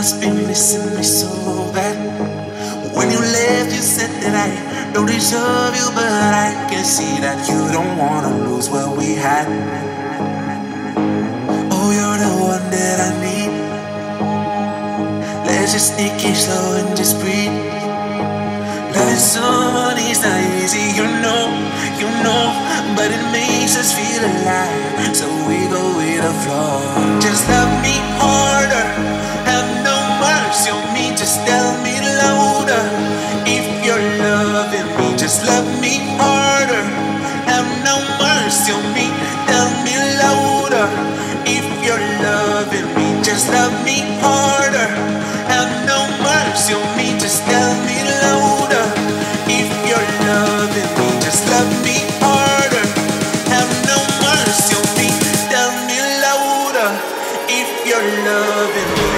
just been missing me so bad. When you left, you said that I don't deserve you, but I can see that you don't wanna lose what we had. Oh, you're the one that I need. Let's just take it slow and just breathe. Loving someone is not easy, you know, but it makes us feel alive, so we go with the flow. Just love me harder, have no mercy on me, just tell me louder. If you're loving me, just love me harder, have no mercy on me, tell me louder. If you're loving me, just love me harder, have no mercy on me, just tell me louder. If you're loving me, just love me harder, have no mercy on me, tell me louder. If you're loving me.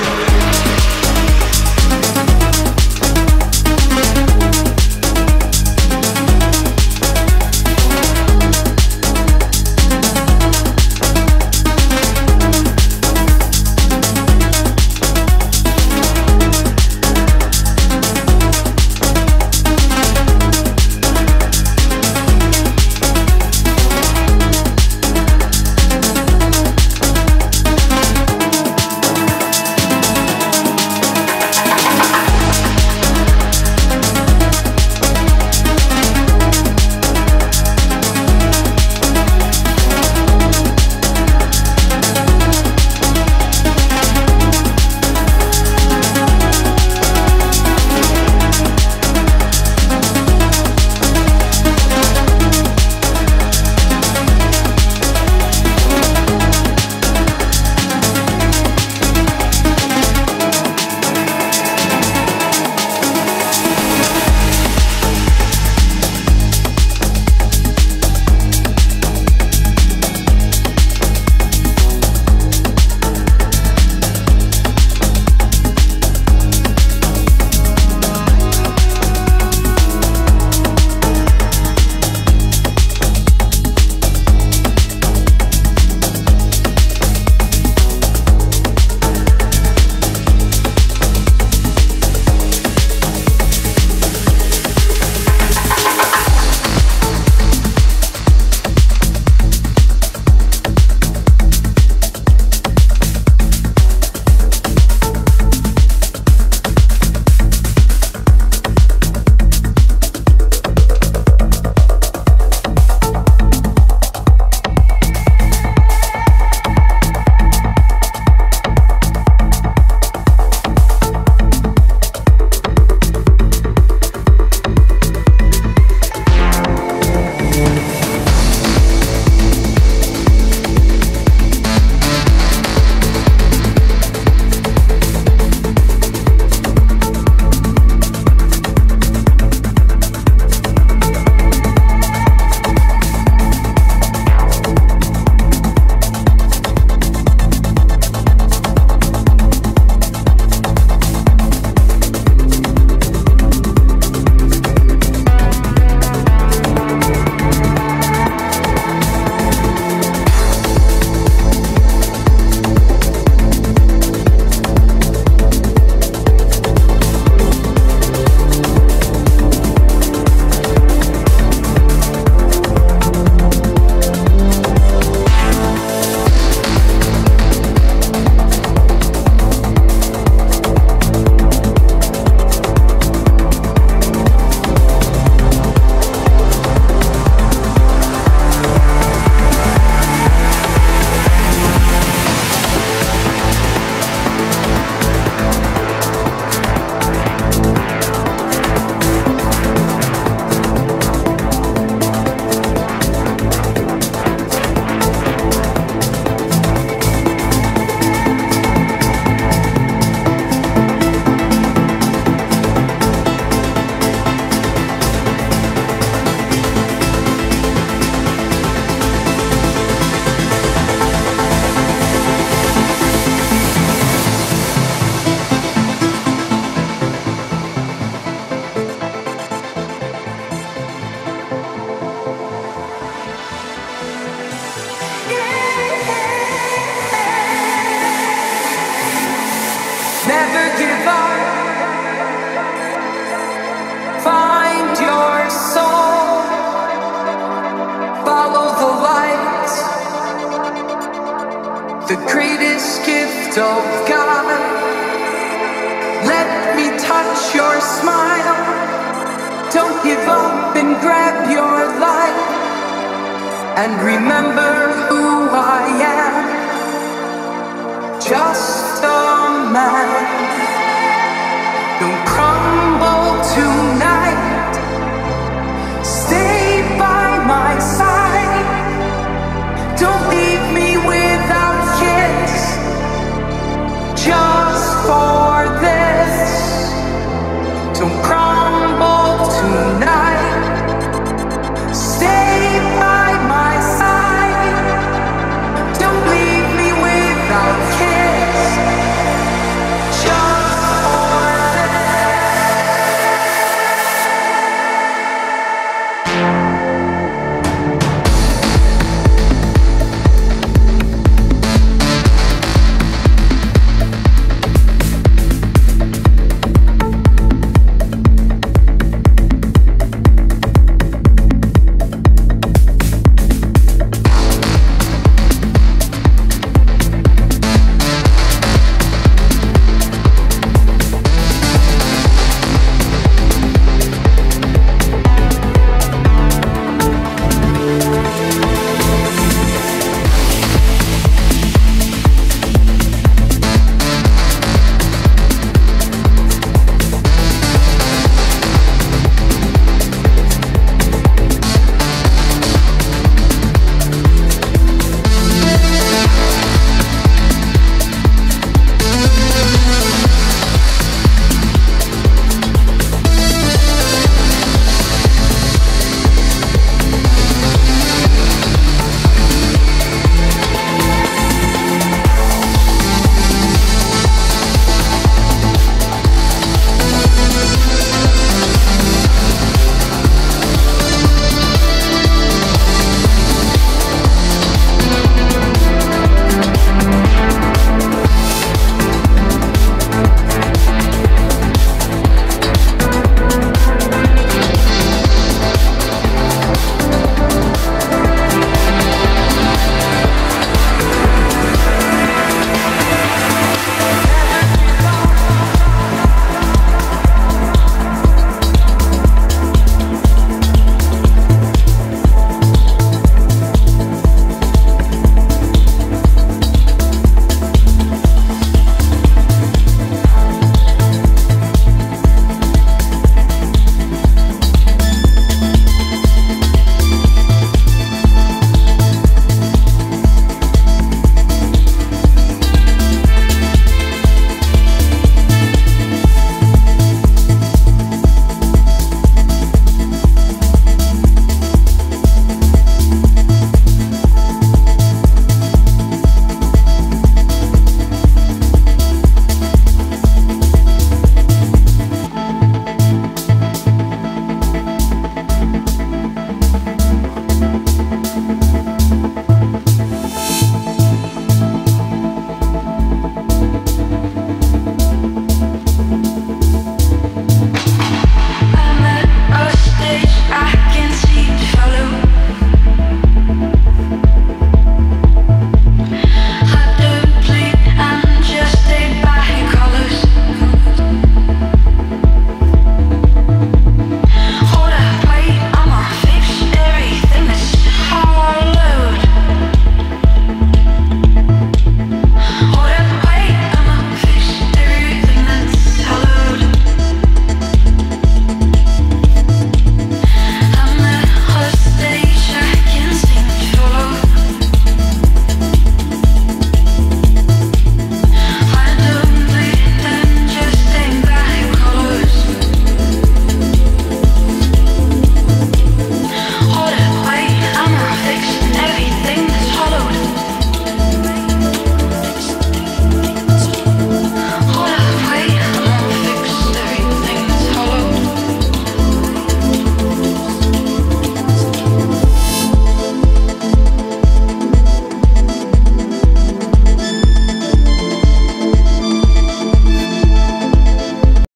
the greatest gift of God. Let me touch your smile. Don't give up and grab your life. And remember who I